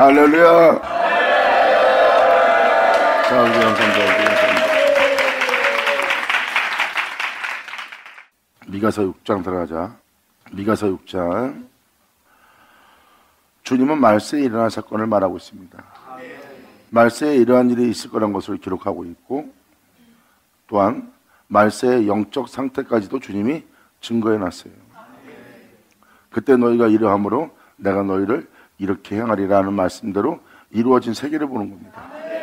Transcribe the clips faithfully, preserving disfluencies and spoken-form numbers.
할렐루야. 자, 우리 영상들 미가서 육 장 들어가자. 미가서 육 장. 주님은 말세에 일어날 사건을 말하고 있습니다. 말세에 이러한 일이 있을 거란 것을 기록하고 있고, 또한 말세의 영적 상태까지도 주님이 증거해 놨어요. 그때 너희가 이러함으로 내가 너희를 이렇게 행하리라는 말씀대로 이루어진 세계를 보는 겁니다.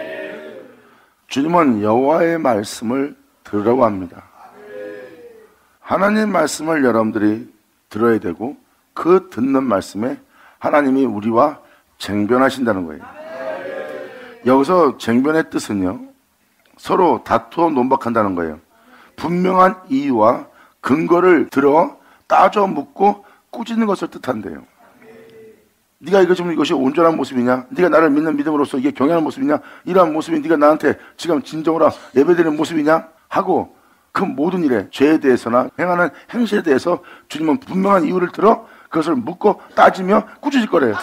주님은 여호와의 말씀을 들으라고 합니다. 하나님 말씀을 여러분들이 들어야 되고, 그 듣는 말씀에 하나님이 우리와 쟁변하신다는 거예요. 여기서 쟁변의 뜻은요, 서로 다투어 논박한다는 거예요. 분명한 이유와 근거를 들어 따져 묻고 꾸짖는 것을 뜻한대요. 네가 이거 지금 이것이 온전한 모습이냐? 네가 나를 믿는 믿음으로써 이게 경외하는 모습이냐? 이러한 모습이 네가 나한테 지금 진정으로 예배드리는 모습이냐? 하고 그 모든 일에, 죄에 대해서나 행하는 행실에 대해서 주님은 분명한 이유를 들어 그것을 묻고 따지며 꾸짖을 거래요.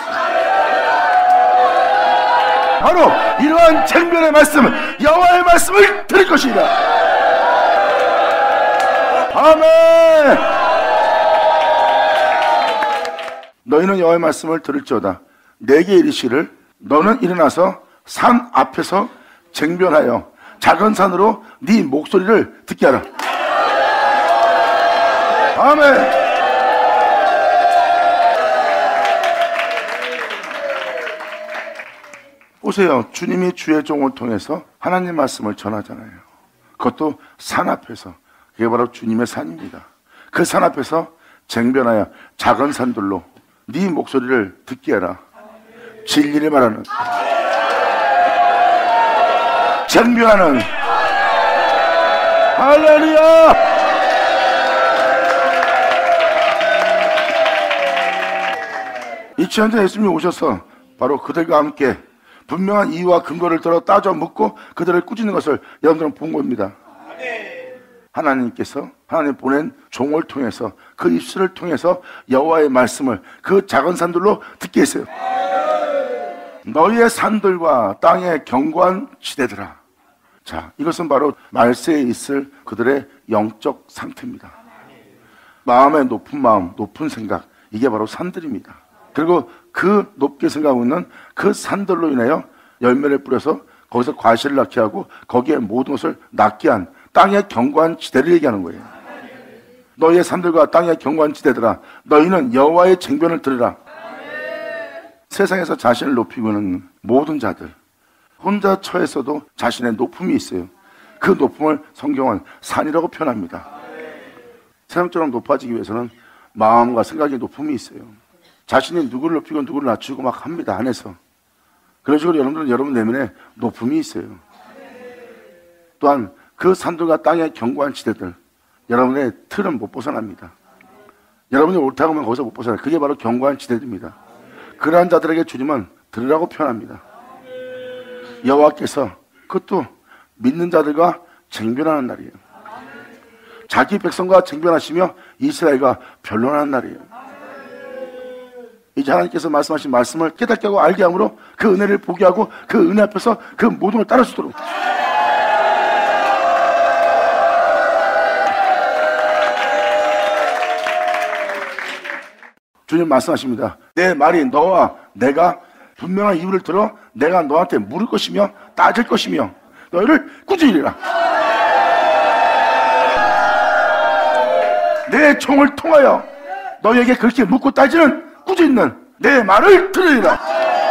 바로 이러한 쟁변의 말씀은 여호와의 말씀을 들을 것이다. 아멘. 너희는 여호와의 말씀을 들을지어다. 내게 이르시기를 너는 일어나서 산 앞에서 쟁변하여 작은 산으로 네 목소리를 듣게 하라. 아멘. 보세요. 주님이 주의 종을 통해서 하나님 말씀을 전하잖아요. 그것도 산 앞에서. 그게 바로 주님의 산입니다. 그 산 앞에서 쟁변하여 작은 산들로 네 목소리를 듣게 해라. 진리를 말하는, 쟁변하는, 할렐루야. 이천 년 전에 예수님이 오셔서 바로 그들과 함께 분명한 이유와 근거를 들어 따져 묻고 그들을 꾸짖는 것을 여러분들은 본 겁니다. 하나님께서 하나님 보낸 종을 통해서 그 입술을 통해서 여호와의 말씀을 그 작은 산들로 듣게 했어요. 너희의 산들과 땅의 견고한 지대들아. 자, 이것은 바로 말세에 있을 그들의 영적 상태입니다. 마음의 높은 마음, 높은 생각, 이게 바로 산들입니다. 그리고 그 높게 생각하고 있는 그 산들로 인하여 열매를 뿌려서 거기서 과실을 낳게 하고 거기에 모든 것을 낳게 한 땅의 견고한 지대를 얘기하는 거예요. 너희의 산들과 땅의 견고한 지대들아, 너희는 여호와의 쟁변을 들으라. 세상에서 자신을 높이고 있는 모든 자들, 혼자 처해서도 자신의 높음이 있어요. 그 높음을 성경은 산이라고 표현합니다. 세상처럼 높아지기 위해서는 마음과 생각의 높음이 있어요. 자신이 누구를 높이고 누구를 낮추고 막 합니다, 안에서. 그런 식으로 여러분들은 여러분 내면에 높음이 있어요. 또한 그 산들과 땅의 견고한 지대들, 여러분의 틀은 못 벗어납니다. 여러분이 옳다고 하면 거기서 못 벗어나요. 그게 바로 견고한 지대들입니다. 그러한 자들에게 주님은 들으라고 표현합니다. 여호와께서 그것도 믿는 자들과 쟁변하는 날이에요. 자기 백성과 쟁변하시며 이스라엘과 변론하는 날이에요. 이제 하나님께서 말씀하신 말씀을 깨닫게 하고 알게 함으로 그 은혜를 보게 하고 그 은혜 앞에서 그 모든 걸 따를 수 있도록. 주님 말씀하십니다. 내 말이 너와 내가 분명한 이유를 들어 내가 너한테 물을 것이며 따질 것이며 너희를 꾸짖으리라. 내 총을 통하여 너희에게 그렇게 묻고 따지는 꾸짖는 내 말을 들으리라.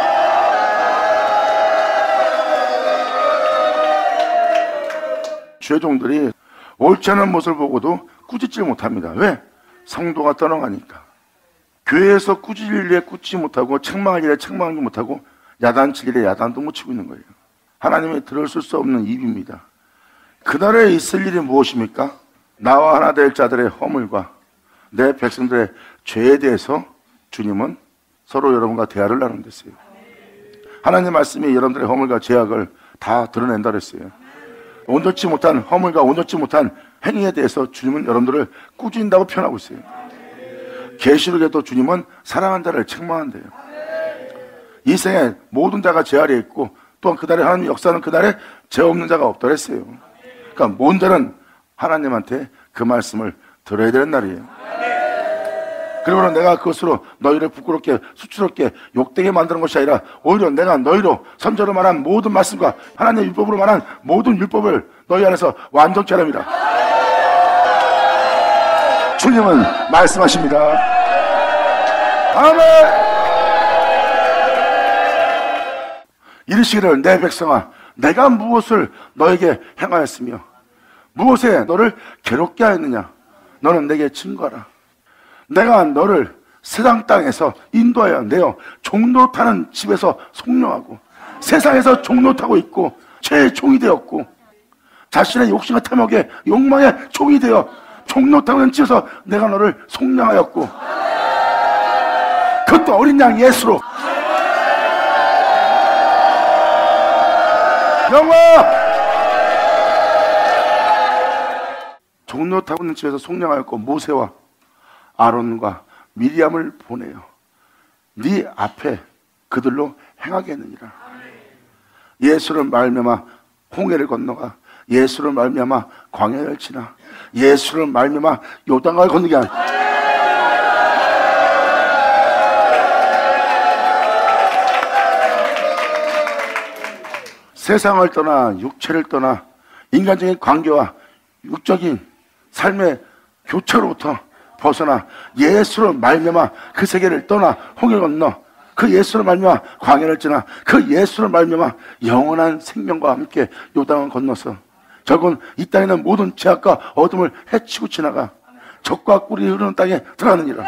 주의 종들이 옳지 않은 모습을 보고도 꾸짖지 못합니다. 왜? 성도가 떠나가니까. 교회에서 꾸짖을 일에 꾸짖지 못하고 책망할 일에 책망하지 못하고 야단칠 일에 야단도 못 치고 있는 거예요. 하나님이 들었을 수 없는 입입니다. 그날에 있을 일이 무엇입니까? 나와 하나 될 자들의 허물과 내 백성들의 죄에 대해서 주님은 서로 여러분과 대화를 나눈댔어요. 하나님 말씀이 여러분들의 허물과 죄악을 다 드러낸다 그랬어요. 온전치 못한 허물과 온전치 못한 행위에 대해서 주님은 여러분들을 꾸짖는다고 표현하고 있어요. 계시록에도 주님은 사랑한 자를 책망한대요. 이 생에 모든 자가 죄 아래에 있고 또한 그날에 하나님 역사는 그날에 죄 없는 자가 없다 했어요. 그러니까 모든 자는 하나님한테 그 말씀을 들어야 되는 날이에요. 그리고 내가 그것으로 너희를 부끄럽게 수치롭게 욕되게 만드는 것이 아니라 오히려 내가 너희로 선저로 말한 모든 말씀과 하나님의 율법으로 말한 모든 율법을 너희 안에서 완전케 하랍니다. 주님은 말씀하십니다. 아멘. 이르시기를 내 백성아 내가 무엇을 너에게 행하였으며 무엇에 너를 괴롭게 하였느냐 너는 내게 증거하라. 내가 너를 세상 땅에서 인도하여 내어 종로 타는 집에서 속령하고 세상에서 종로 타고 있고 죄의 종이 되었고 자신의 욕심과 탐욕의 욕망의 종이 되어 종로 타고 있는 집에서 내가 너를 속량하였고 그것도 어린 양 예수로 영화 종로 타고 있는 집에서 속량하였고 모세와 아론과 미리암을 보내요. 네 앞에 그들로 행하게 했느니라. 예수를 말미암아 홍해를 건너가 예수를 말미암아 광야를 지나 예수를 말미암아 요단강을 건너게 한 세상을 떠나 육체를 떠나 인간적인 관계와 육적인 삶의 교차로부터 벗어나 예수를 말미암아 그 세계를 떠나 홍해를 건너 그 예수를 말미암아 광야를 지나 그 예수를 말미암아 영원한 생명과 함께 요단을 건너서 결국은 이 땅에 있는 모든 죄악과 어둠을 해치고 지나가 적과 꿀이 흐르는 땅에 들어가느니라.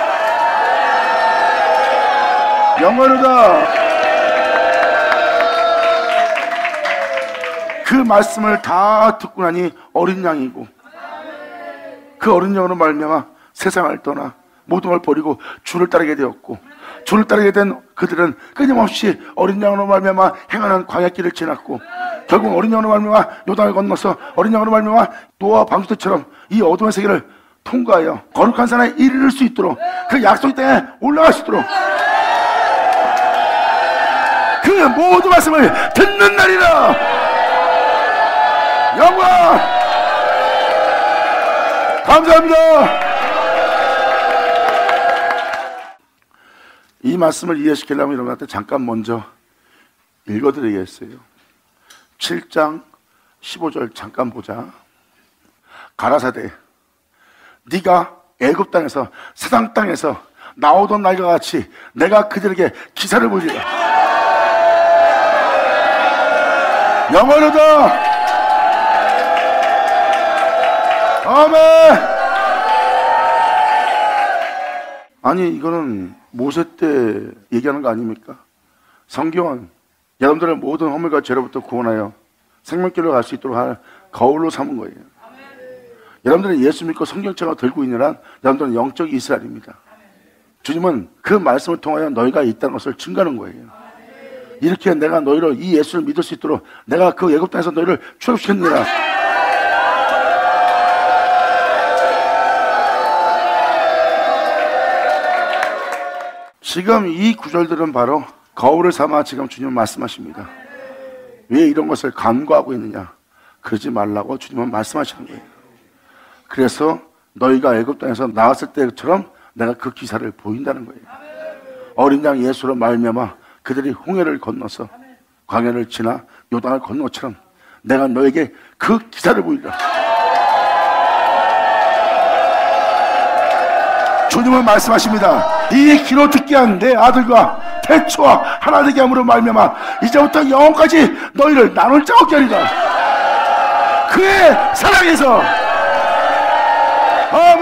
영원하다. 그 말씀을 다 듣고 나니 어린 양이고 그 어린 양으로 말미암아 세상을 떠나 모든 걸 버리고 주를 따르게 되었고 주를 따르게 된 그들은 끊임없이 어린 양으로 말미암아 행하는 광야길을 지났고 결국 어린 양으로 말미암아 요단을 건너서 어린 양으로 말미암아 노아 방주대처럼 이 어둠의 세계를 통과하여 거룩한 산에 이르를 수 있도록 그 약속의 땅에 올라갈 수 있도록 그 모든 말씀을 듣는 날이라. 영광 감사합니다. 이 말씀을 이해시키려면 여러분한테 잠깐 먼저 읽어드리겠어요. 칠 장 십오 절 잠깐 보자. 가라사대 네가 애굽 땅에서 세상 땅에서 나오던 날과 같이 내가 그들에게 기사를 보이리라. 영원하다. 아멘. 아니 이거는 모세 때 얘기하는 거 아닙니까? 성경은 여러분들의 모든 허물과 죄로부터 구원하여 생명길로 갈 수 있도록 할 거울로 삼은 거예요. 여러분들은 예수 믿고 성경책을 들고 있는 한 여러분들은 영적 이스라엘입니다. 주님은 그 말씀을 통하여 너희가 있다는 것을 증거하는 거예요. 이렇게 내가 너희를 이 예수를 믿을 수 있도록 내가 그 애굽 땅에서 너희를 출애굽시켰느니라. 지금 이 구절들은 바로 거울을 삼아 지금 주님은 말씀하십니다. 왜 이런 것을 간과하고 있느냐? 그러지 말라고 주님은 말씀하시는 거예요. 그래서 너희가 애굽 땅에서 나왔을 때처럼 내가 그 기사를 보인다는 거예요. 어린 양 예수로 말미암아 그들이 홍해를 건너서 광야를 지나 요단을 건넌 것처럼 내가 너에게 그 기사를 보이리라. 주님은 말씀하십니다. 이 귀로 듣게 한 내 아들과 태초와 하나 되게 함으로 말미암아 이제부터 영원까지 너희를 나눌 자 없게 하리라. 그의 사랑에서 아멘.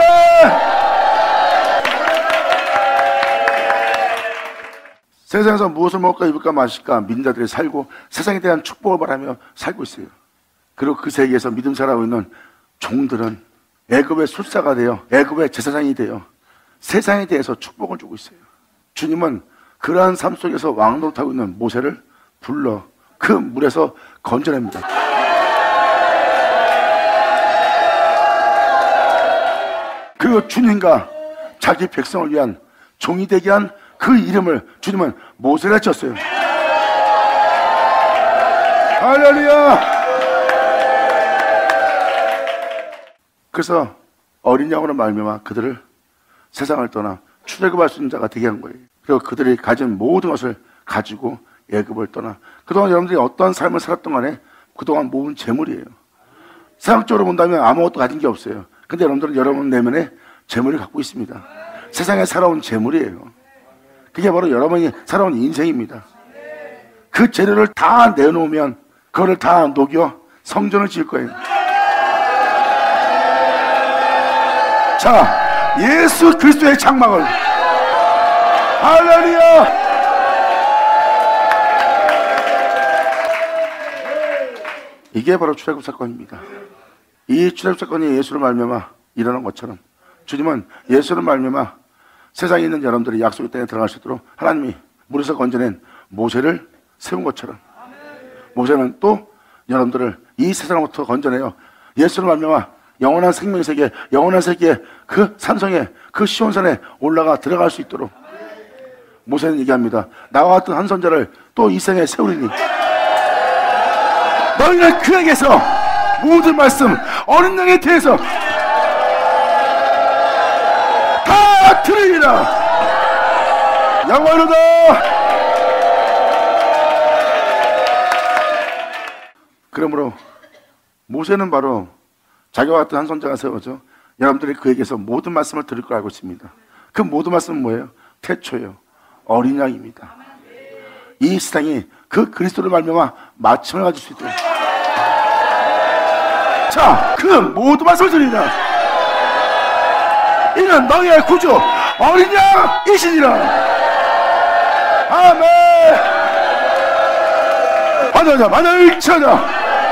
세상에서 무엇을 먹을까 입을까 마실까 믿는 자들이 살고 세상에 대한 축복을 바라며 살고 있어요. 그리고 그 세계에서 믿음 살아오고 있는 종들은 애굽의 술사가 되어 애굽의 제사장이 되어 세상에 대해서 축복을 주고 있어요. 주님은 그러한 삶 속에서 왕노릇하고 있는 모세를 불러 그 물에서 건져냅니다. 그리고 주님과 자기 백성을 위한 종이 되게 한 그 이름을 주님은 모세라 쳤어요. 할렐루야. 그래서 어린 양으로 말미암아 그들을 세상을 떠나 출애굽할 수 있는 자가 되게 한 거예요. 그리고 그들이 가진 모든 것을 가지고 애굽을 떠나, 그동안 여러분들이 어떤 삶을 살았던 간에 그동안 모은 재물이에요. 세상적으로 본다면 아무것도 가진 게 없어요. 근데 여러분들은 여러분 내면에 재물을 갖고 있습니다. 세상에 살아온 재물이에요. 그게 바로 여러분이 살아온 인생입니다. 그 재료를 다 내놓으면 그거를 다 녹여 성전을 지을 거예요. 자, 예수 그리스도의 장막을, 할렐루야. 이게 바로 출애굽 사건입니다. 이 출애굽 사건이 예수를 말미암아 일어난 것처럼 주님은 예수를 말미암아 세상에 있는 여러분들이 약속의 땅에 들어갈 수 있도록 하나님이 물에서 건져낸 모세를 세운 것처럼 모세는 또 여러분들을 이 세상으로부터 건져내요 예수를 말미암아 영원한 생명의 세계, 영원한 세계의 그 산성에, 그 시온산에 올라가 들어갈 수 있도록 모세는 얘기합니다. 나와 같은 한 선자를 또 이 생에 세우리니 너희는 그에게서 모든 말씀 어린 양에 대해서 다 들으리라. 영원하다. 그러므로 모세는 바로 자기와 같은 한 선자가 세워져 여러분들이 그에게서 모든 말씀을 들을 걸 알고 있습니다. 그 모든 말씀은 뭐예요? 태초예요. 어린 양입니다. 이 세상이 그 그리스도를 말미암아 마침을 가질 수 있도록 자, 그 모든 말씀을 드리라. 이는 너희의 구주 어린 양이시니라. 아멘. 받아자, 받아자, 쳐자.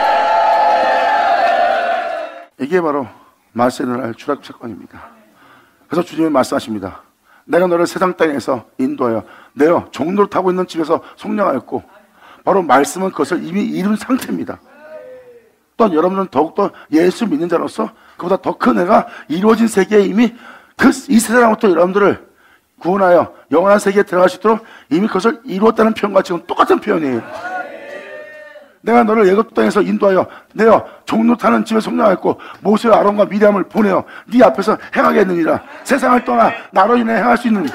이게 바로 말세에 날 출애굽 사건입니다. 그래서 주님이 말씀하십니다. 내가 너를 세상 땅에서 인도하여 내어 종로를 타고 있는 집에서 속량하였고, 바로 말씀은 그것을 이미 이룬 상태입니다. 또한 여러분은 더욱더 예수 믿는 자로서 그보다 더 큰 애가 이루어진 세계에 이미 그 이 세상부터 여러분들을 구원하여 영원한 세계에 들어갈 수 있도록 이미 그것을 이루었다는 표현과 지금 똑같은 표현이에요. 내가 너를 애굽 땅에서 인도하여 내어 종로 타는 집에 속량하였고 모세와 아론과 미리암을 보내어 네 앞에서 행하게 했느니라. 세상을 떠나 나로 인해 행할 수 있는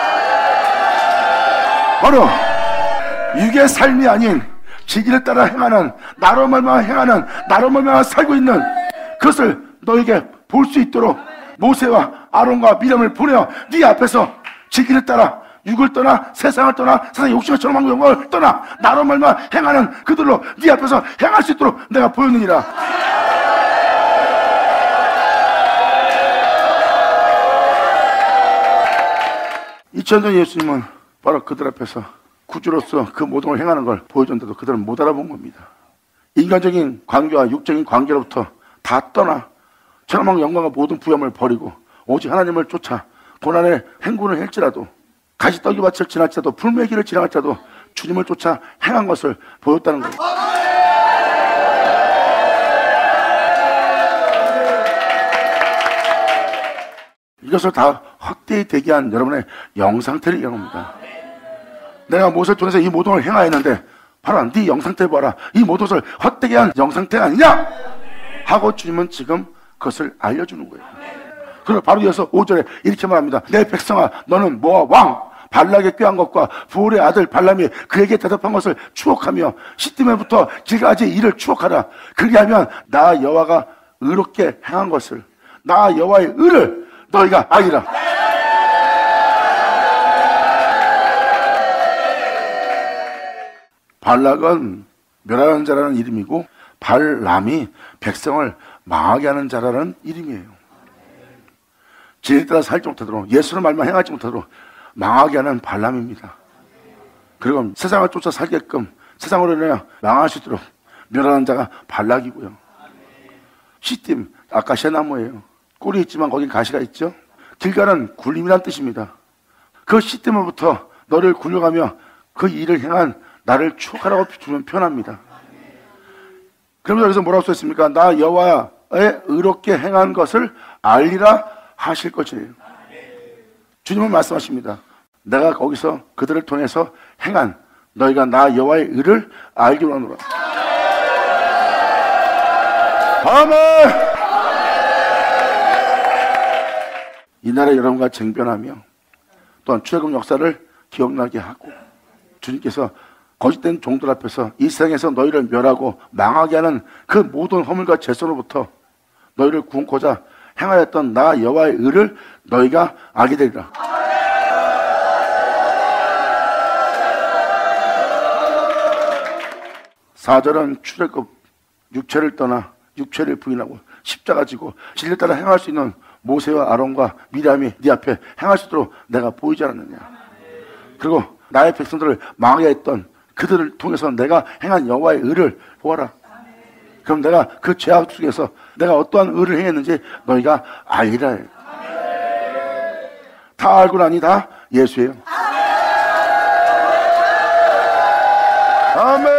바로 육의 삶이 아닌 지기를 따라 행하는, 나로 말미암아 행하는, 나로 말미암아 살고 있는 그것을 너에게 볼 수 있도록 모세와 아론과 미리암을 보내어 네 앞에서 지기를 따라 육을 떠나 세상을 떠나 세상의 욕심과 절망과 영광을 떠나 나로 말미암아 행하는 그들로 네 앞에서 행할 수 있도록 내가 보였느니라. 이천 년 예수님은 바로 그들 앞에서 구주로서 그 모든 걸 행하는 걸 보여줬는데도 그들은 못 알아본 겁니다. 인간적인 관계와 육적인 관계로부터 다 떠나 천하망 영광과 모든 부여함을 버리고 오직 하나님을 쫓아 고난의 행군을 할지라도 가시떡이 밭을 지날지라도 불매기를 지나갈지라도 주님을 쫓아 행한 것을 보였다는 거예요. 이것을 다 헛되이 대기한 여러분의 영상태를 얘기합니다. 내가 모세를 통해서 이 모든 걸 행하였는데 바로 네 영상태 봐라. 이 모든 것을 헛되게 한 영상태가 아니냐 하고 주님은 지금 그것을 알려주는 거예요. 그리고 바로 이어서 오 절에 이렇게 말합니다. 내 백성아, 너는 모압 왕 발락의 꾀한 것과 부올의 아들 발람이 그에게 대답한 것을 추억하며 시띠면부터 길가지의 일을 추억하라. 그리하면 나 여호와가 의롭게 행한 것을, 나 여호와의 의를 너희가 알리라. 발락은 멸하는 자라는 이름이고 발람이 백성을 망하게 하는 자라는 이름이에요. 진리에 따라 살지 못하도록, 예수를 말만 행하지 못하도록 망하게 하는 발람입니다. 그리고 세상을 쫓아 살게끔 세상으로 인해 망할 수 있도록 멸하는 자가 발락이고요. 시딤, 아카시아 나무예요. 꿀이 있지만 거긴 가시가 있죠. 길갈은 굴림이란 뜻입니다. 그 시딤으로부터 너를 굴려가며 그 일을 행한 나를 추억하라고 주면 표현합니다. 그러면서 여기서 뭐라고 써있습니까? 나 여호와의 의롭게 행한 것을 알리라 하실 것이에요. 주님은 말씀하십니다. 내가 거기서 그들을 통해서 행한 너희가 나 여호와의 의를 알기로 하노라. 아멘. 이 나라 여러분과 쟁변하며 또한 출애굽 역사를 기억나게 하고 주님께서 거짓된 종들 앞에서 이 세상에서 너희를 멸하고 망하게 하는 그 모든 허물과 죄성으로부터 너희를 구원코자 행하였던 나 여호와의 의를 너희가 알게 되리라. 사 절은 출애굽 육체를 떠나 육체를 부인하고 십자가 지고 진리를 따라 행할 수 있는 모세와 아론과 미리암이 네 앞에 행할 수 있도록 내가 보이지 않았느냐. 그리고 나의 백성들을 망하게 했던 그들을 통해서 내가 행한 여호와의 의를 보아라. 그럼 내가 그 죄악 속에서 내가 어떠한 의를 행했는지 너희가 알리라. 다 알고 나니 다 예수예요. 아멘.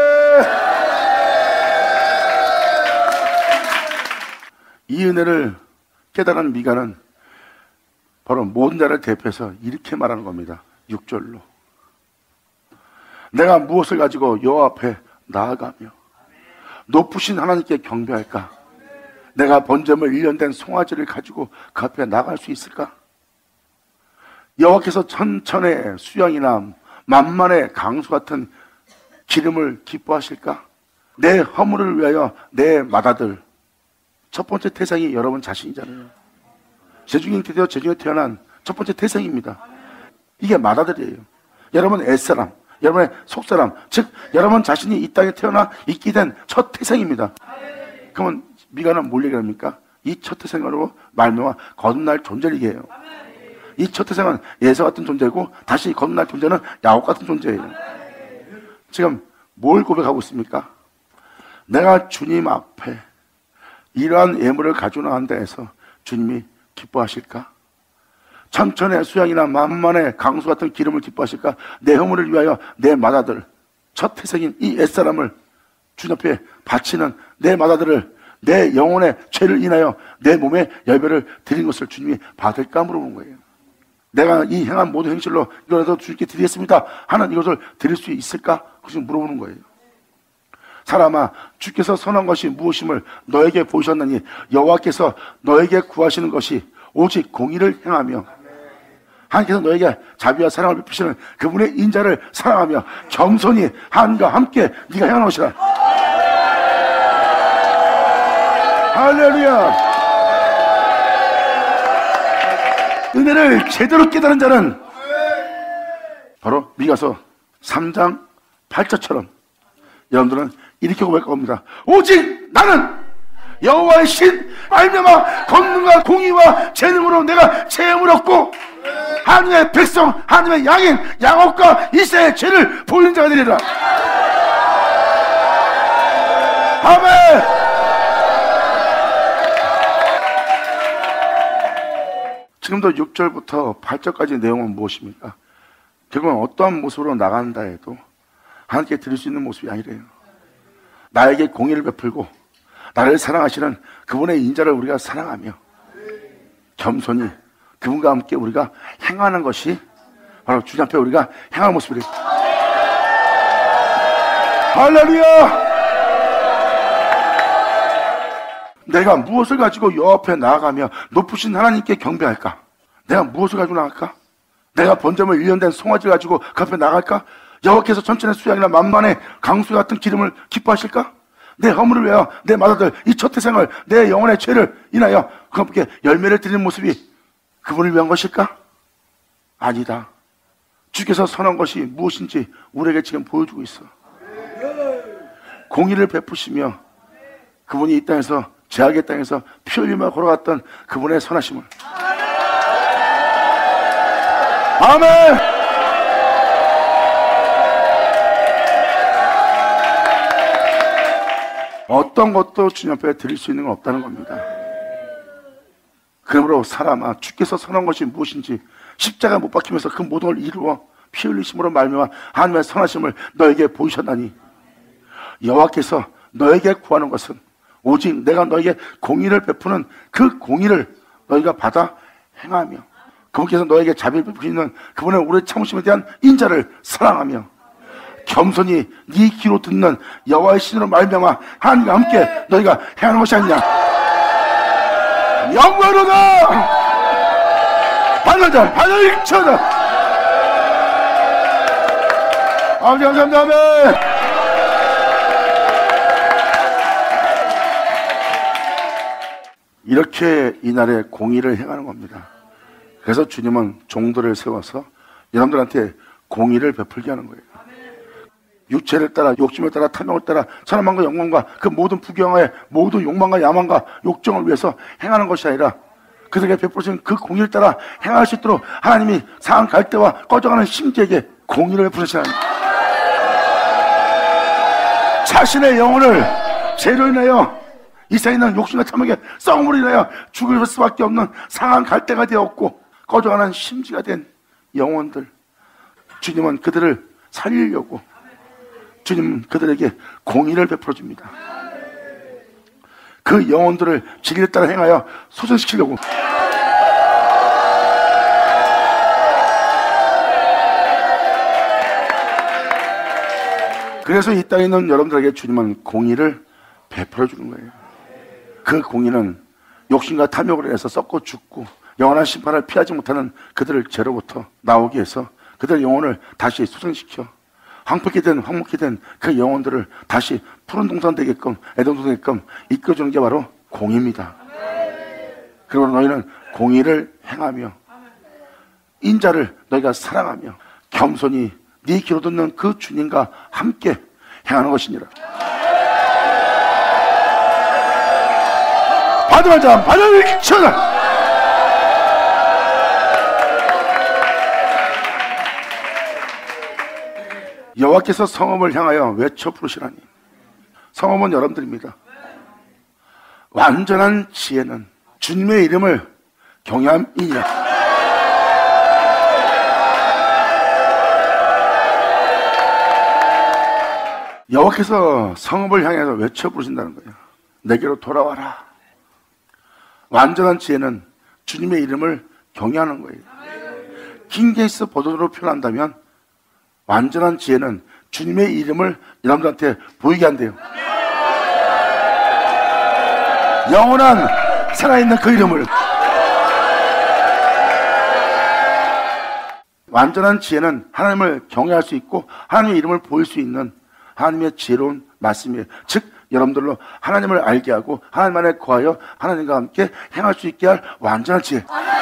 이 은혜를 깨달은 미가는 바로 모든 자를 대표해서 이렇게 말하는 겁니다. 육 절로 내가 무엇을 가지고 여호와 앞에 나아가며 높으신 하나님께 경배할까? 내가 번제물 일 년 된 송아지를 가지고 그 앞에 나갈 수 있을까? 여호와께서 천천의 수양이나 만만의 강수 같은 기름을 기뻐하실까? 내 허물을 위하여 내 맏아들. 첫 번째 태생이 여러분 자신이잖아요. 제중에 태어 제중에 태어난 첫 번째 태생입니다. 이게 맏아들이에요. 여러분 옛사람, 여러분의 속사람, 즉 여러분 자신이 이 땅에 태어나 있게 된 첫 태생입니다. 그러면 미가는 뭘 얘기합니까? 이 첫 태생으로 말미암아 거듭날 존재를 얘기해요. 이 첫 태생은 예서 같은 존재고 다시 거듭날 존재는 야곱 같은 존재예요. 지금 뭘 고백하고 있습니까? 내가 주님 앞에 이러한 예물을 가지고 나간다 해서 주님이 기뻐하실까? 천천의 수양이나 만만의 강수 같은 기름을 기뻐하실까? 내 허물을 위하여 내 맏아들, 첫 태생인 이 옛사람을 주님 앞에 바치는 내 맏아들을 내 영혼의 죄를 인하여 내 몸에 열배를 드린 것을 주님이 받을까 물어보는 거예요. 내가 이 행한 모든 행실로 이거라도 주님께 드리겠습니다 하는 이것을 드릴 수 있을까? 그것을 물어보는 거예요. 사람아, 주께서 선한 것이 무엇임을 너에게 보이셨나니 여호와께서 너에게 구하시는 것이 오직 공의를 행하며 하나님께서 너에게 자비와 사랑을 베푸시는 그분의 인자를 사랑하며 겸손히 하나님과 함께 네가 행하는 것이라. 할렐루야. 은혜를 제대로 깨달은 자는 바로 미가서 삼 장 팔 절처럼 여러분들은 이렇게 고백할 겁니다. 오직 나는 여호와의 신 말미암아 권능과 공의와 재능으로 내가 체험을 얻고 하나님의 백성 하나님의 양인 야곱과 이스라엘의 죄를 보이는 자가 되리라. 아멘. 지금도 육 절부터 팔 절까지 내용은 무엇입니까? 결국은 어떠한 모습으로 나간다 해도 하나님께 드릴 수 있는 모습이 아니래요. 나에게 공의를 베풀고 나를 사랑하시는 그분의 인자를 우리가 사랑하며 겸손히 그분과 함께 우리가 행하는 것이 바로 주님 앞에 우리가 행하는 모습이래요. 할렐루야. 내가 무엇을 가지고 여호와 앞에 나아가며 높으신 하나님께 경배할까? 내가 무엇을 가지고 나갈까? 내가 번제물 일 년 된 송아지를 가지고 그 앞에 나갈까? 여호와께서 천천의 수양이나 만만의 강수 같은 기름을 기뻐하실까? 내 허물을 위하여 내 맏아들 이 첫 태생을 내 영혼의 죄를 인하여 그분께 열매를 드리는 모습이 그분을 위한 것일까? 아니다. 주께서 선한 것이 무엇인지 우리에게 지금 보여주고 있어. 공의를 베푸시며 그분이 이 땅에서 죄악의 땅에서 피 흘리며 걸어갔던 그분의 선하심을. 아멘. 어떤 것도 주님 앞에 드릴 수 있는 건 없다는 겁니다. 그러므로 사람아, 주께서 선한 것이 무엇인지 십자가 못 박히면서 그 모든 걸 이루어 피 흘리심으로 말미암아 하나님의 선하심을 너에게 보이셨나니 여호와께서 너에게 구하는 것은 오직 내가 너에게 공의를 베푸는 그 공의를 너희가 받아 행하며 그분께서 너에게 자비를 베푸시는 그분의 오래 참으심에 대한 인자를 사랑하며 겸손히 네 귀로 듣는 여호와의 신으로 말미암아 하나님과 함께 너희가 행하는 것이 아니냐. 영광으로다 받는자 받을 쳐다. 아버지 감사합니다. 아멘. 이렇게 이날에 공의를 행하는 겁니다. 그래서 주님은 종들을 세워서 여러분들한테 공의를 베풀게 하는 거예요. 육체를 따라 욕심을 따라 탐욕을 따라 사람만과 영광과 그 모든 부경의 모든 욕망과 야망과 욕정을 위해서 행하는 것이 아니라 그들에게 베풀으신 그 공의를 따라 행할 수 있도록 하나님이 상한 갈대와 꺼져가는 심지에게 공의를 베푸시는 하나님. 자신의 영혼을 죄로 인하여 이 세상에 있는 욕심과 탐욕에 썩음으로 인하여 죽을 수밖에 없는 상한 갈대가 되었고 꺼져가는 심지가 된 영혼들, 주님은 그들을 살리려고 주님은 그들에게 공의를 베풀어 줍니다. 그 영혼들을 진리를 따라 행하여 소생시키려고. 그래서 이 땅에 있는 여러분들에게 주님은 공의를 베풀어 주는 거예요. 그 공의는 욕심과 탐욕을 해서 썩고 죽고 영원한 심판을 피하지 못하는 그들을 죄로부터 나오게 해서 그들의 영혼을 다시 소생시켜 황폐케 된 황무케 된 그 영혼들을 다시 푸른 동산 되게끔 애동 동산 되게끔 이끌어주는 게 바로 공의입니다. 그리고 너희는 공의를 행하며 인자를 너희가 사랑하며 겸손히 네 귀로 듣는 그 주님과 함께 행하는 것이니라. 받으면 자 받을 쳐라. 여호와께서 성읍을 향하여 외쳐 부르시라니. 성읍은 여러분들입니다. 완전한 지혜는 주님의 이름을 경외함이니라. 여호와께서 성읍을 향해서 외쳐 부르신다는 거예요. 내게로 돌아와라. 완전한 지혜는 주님의 이름을 경외하는 거예요. 킹제임스 버전으로 표현한다면 완전한 지혜는 주님의 이름을 여러분들한테 보이게 한대요. 영원한 살아있는 그 이름을. 완전한 지혜는 하나님을 경외할 수 있고 하나님의 이름을 보일 수 있는 하나님의 지혜로운 말씀이에요. 즉 여러분들로 하나님을 알게 하고 하나님 안에 거하여 하나님과 함께 행할 수 있게 할 완전한 지혜.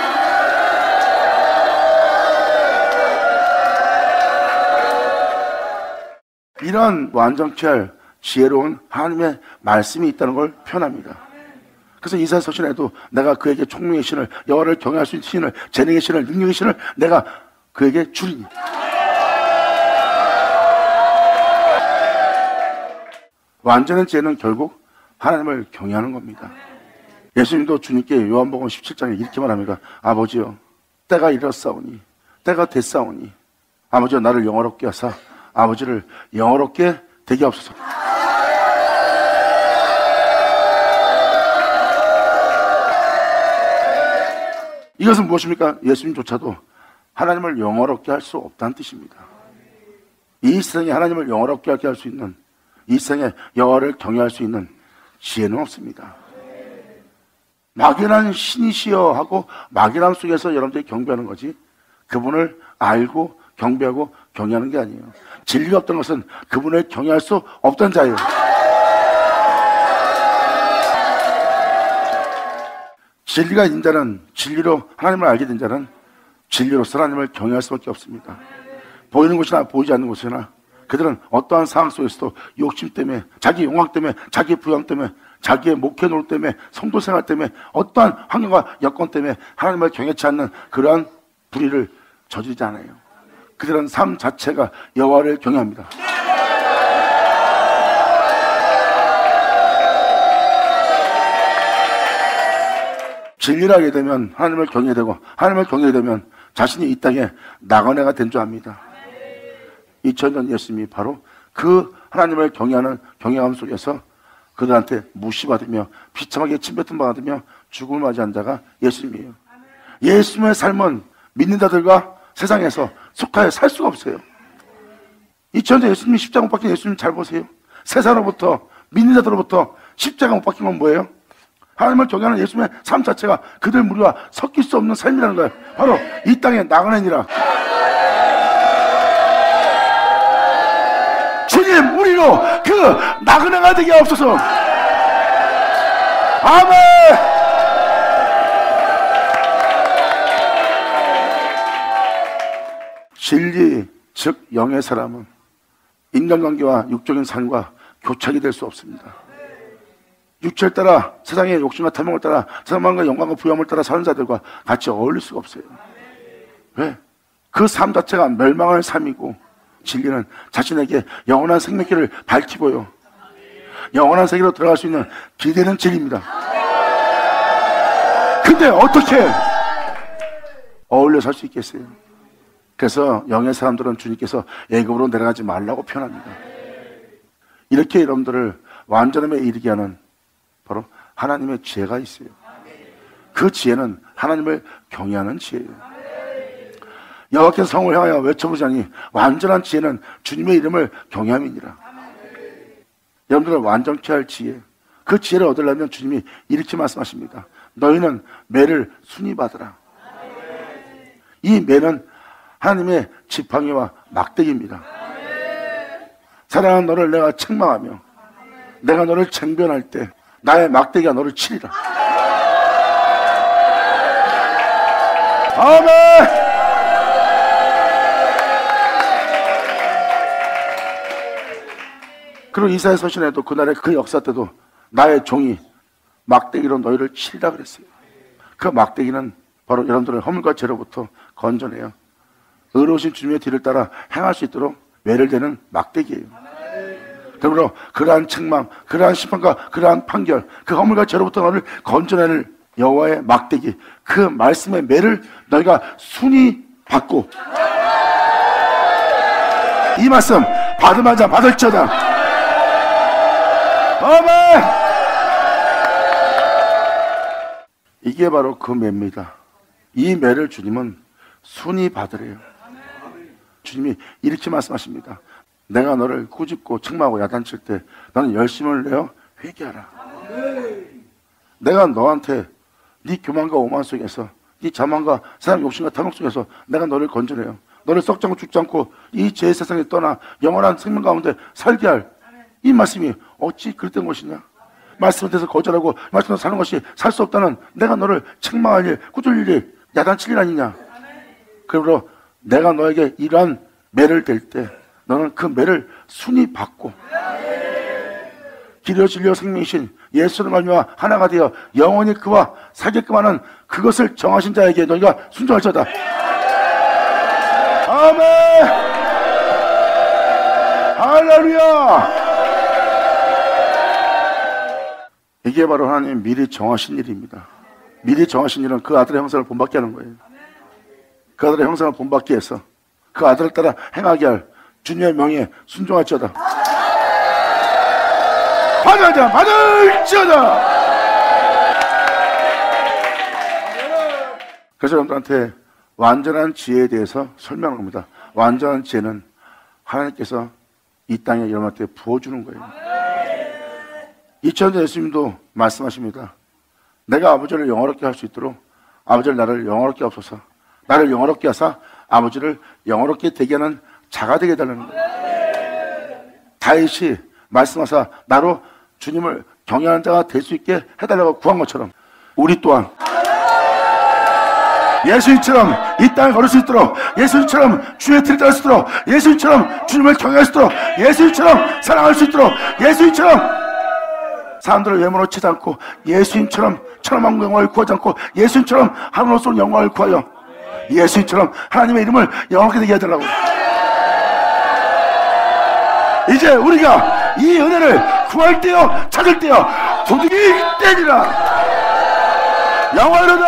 이런 완전케 할 지혜로운 하나님의 말씀이 있다는 걸 표현합니다. 그래서 이사야 서신에도 내가 그에게 총명의 신을, 여호와를 경외할 수 있는 신을, 재능의 신을, 능력의 신을 내가 그에게 주리니. 완전한 지혜는 결국 하나님을 경외하는 겁니다. 예수님도 주님께 요한복음 십칠 장에 이렇게 말합니다. 아버지여, 때가 이르렀사오니, 때가 됐사오니 아버지여 나를 영화롭게 하사 아버지를 영화롭게 되게 하옵소서. 이것은 무엇입니까? 예수님조차도 하나님을 영화롭게 할 수 없다는 뜻입니다. 이 세상에 하나님을 영화롭게 하게 할 수 있는, 이 세상에 여호와를 경외할 수 있는 지혜는 없습니다. 막연한 신이시여 하고 막연함 속에서 여러분들이 경배하는 거지, 그분을 알고 경배하고 경외하는 게 아니에요. 진리가 없던 것은 그분을 경외할 수 없던 자예요. 진리가 있는 자는, 진리로 하나님을 알게 된 자는 진리로서 하나님을 경외할 수밖에 없습니다. 보이는 곳이나 보이지 않는 곳이나 그들은 어떠한 상황 속에서도 욕심 때문에, 자기 영광 때문에, 자기 부양 때문에, 자기의 목회 노릇 때문에, 성도 생활 때문에, 어떠한 환경과 여건 때문에 하나님을 경외치 않는 그러한 불의를 저지르지 않아요. 그들은 삶 자체가 여호와를 경외합니다. 진리를 알게 되면 하나님을 경외되고, 하나님을 경외되면 자신이 이 땅에 나그네가 된 줄 압니다. 이천 년 예수님이 바로 그 하나님을 경외하는 경외함 속에서 그들한테 무시받으며 비참하게 침뱉음 받으며 죽음을 맞이한 자가 예수님이에요. 예수님의 삶은 믿는 자들과 세상에서 속하여 살 수가 없어요. 이천 년 예수님이 십자가 못 박힌 예수님 잘 보세요. 세상으로부터, 믿는 자들로부터 십자가 못 박힌 건 뭐예요? 하나님을 경외하는 예수님의 삶 자체가 그들 무리와 섞일 수 없는 삶이라는 거예요. 바로 이 땅에 나그네니라. 주님, 우리로 그 나그네가 되게 없어서. 아멘. 진리, 즉 영의 사람은 인간관계와 육적인 삶과 교착이 될 수 없습니다. 육체를 따라, 세상의 욕심과 탐욕을 따라, 세상과 영광과 부여함을 따라 사는 자들과 같이 어울릴 수가 없어요. 왜? 그 삶 자체가 멸망할 삶이고, 진리는 자신에게 영원한 생명길을 밝히고요, 영원한 세계로 들어갈 수 있는 기대는 진리입니다. 근데 어떻게 어울려 살 수 있겠어요? 그래서 영의 사람들은 주님께서 애굽으로 내려가지 말라고 표현합니다. 이렇게 여러분들을 완전함에 이르게 하는 바로 하나님의 지혜가 있어요. 그 지혜는 하나님을 경외하는 지혜예요. 여호와께서 성을 향하여 외쳐보자니 완전한 지혜는 주님의 이름을 경외함이니라. 여러분들은 완전케 할 지혜, 그 지혜를 얻으려면 주님이 이렇게 말씀하십니다. 너희는 매를 순히 받으라. 이 매는 하나님의 지팡이와 막대기입니다. 사랑하는 너를 내가 책망하며 내가 너를 쟁변할 때 나의 막대기가 너를 치리라. 아멘. 그리고 이사야 서신에도 그날의 그 역사 때도 나의 종이 막대기로 너희를 치리라 그랬어요. 그 막대기는 바로 여러분들의 허물과 죄로부터 건져내요 의로우신 주님의 뒤를 따라 행할 수 있도록 매를 대는 막대기예요. 그러므로 그러한 책망, 그러한 심판과 그러한 판결, 그 허물과 죄로부터 너를 건져내는 여호와의 막대기, 그 말씀의 매를 너희가 순히 받고, 이 말씀 받으면 자 받을지어다. 아멘. 이게 바로 그 매입니다. 이 매를 주님은 순히 받으래요. 주님이 이렇게 말씀하십니다. 내가 너를 꾸짖고 책망하고 야단칠 때 너는 열심을 내어 회개하라. 내가 너한테 네 교만과 오만 속에서, 네 자만과 사람 욕심과 탐욕 속에서 내가 너를 건져내요. 너를 썩지 않고 죽지 않고 이 죄의 세상에 떠나 영원한 생명 가운데 살게 할 이 말씀이 어찌 그랬던 것이냐. 말씀에 대해서 거절하고 말씀으로 사는 것이 살 수 없다는 내가 너를 책망할 일, 꾸짖을 일, 야단칠 일 아니냐. 그러므로 내가 너에게 이러한 매를 댈 때 너는 그 매를 순히 받고 길이요 진리요 생명이신 예수를 말미암아 하나가 되어 영원히 그와 살게끔 하는 그것을 정하신 자에게 너희가 순종할지어다. 아멘. 할렐루야. 이게 바로 하나님 미리 정하신 일입니다. 미리 정하신 일은 그 아들의 형상을 본받게 하는 거예요. 그 아들의 형상을 본받기 위해서 그 아들을 따라 행하게 할 주님의 명예에 순종할지어다. 받아자 받을지어다. 그래서 여러분들한테 완전한 지혜에 대해서 설명을 합니다. 완전한 지혜는 하나님께서 이 땅에 여러분한테 부어주는 거예요. 이천 년 예수님도 말씀하십니다. 내가 아버지를 영화롭게 할 수 있도록 아버지를 나를 영화롭게 하소서. 나를 영화롭게 하사 아버지를 영화롭게 되게 하는 자가 되게 해달라는 거예요. 다윗이 말씀하사 나로 주님을 경외하는 자가 될 수 있게 해달라고 구한 것처럼 우리 또한 예수님처럼 이 땅을 걸을 수 있도록, 예수님처럼 주의 틀을 따를 수 있도록, 예수님처럼 주님을 경외할 수 있도록, 예수님처럼 사랑할 수 있도록, 예수님처럼 사람들을 외모로 치지 않고 예수님처럼 천하만국 영광을 구하지 않고 예수님처럼 하늘로서 영광을 구하여 예수님처럼 하나님의 이름을 영원하게 되게 해달라고. 이제 우리가 이 은혜를 구할 때요 찾을 때요 도둑이 때리라. 영원하다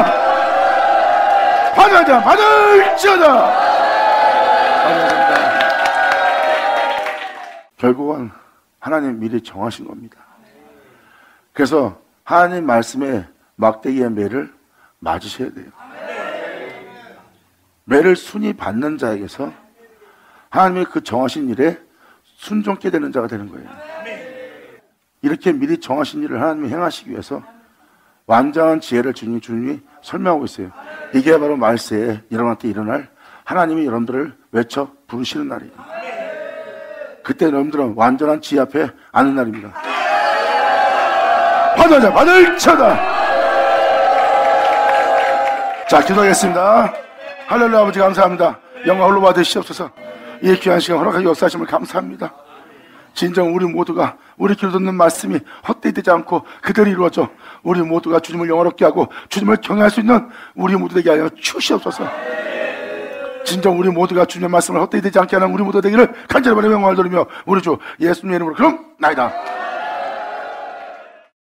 받아자 받을지어다. 결국은 하나님 미리 정하신 겁니다. 그래서 하나님 말씀에 막대기의 매를 맞으셔야 돼요. 매를 순히 받는 자에게서 하나님의 그 정하신 일에 순종케 되는 자가 되는 거예요. 이렇게 미리 정하신 일을 하나님이 행하시기 위해서 완전한 지혜를 주님이, 주님이 설명하고 있어요. 이게 바로 말세에 여러분한테 일어날 하나님이 여러분들을 외쳐 부르시는 날이에요. 그때 여러분들은 완전한 지혜 앞에 앉는 날입니다. 받아자 받을 자다. 자, 기도하겠습니다. 할렐루야. 아버지 감사합니다. 영광 홀로 받으시옵소서. 이 귀한 시간 허락하게 역사하심을 감사합니다. 진정 우리 모두가 우리 귀로 듣는 말씀이 헛되이 되지 않고 그대로 이루어져 우리 모두가 주님을 영화롭게 하고 주님을 경외할 수 있는 우리 모두 되게 하여 주시옵소서. 진정 우리 모두가 주님의 말씀을 헛되이 되지 않게 하는 우리 모두 되기를 간절히 바라며 영광을 돌리며 우리 주 예수님의 이름으로 그럼 나이다.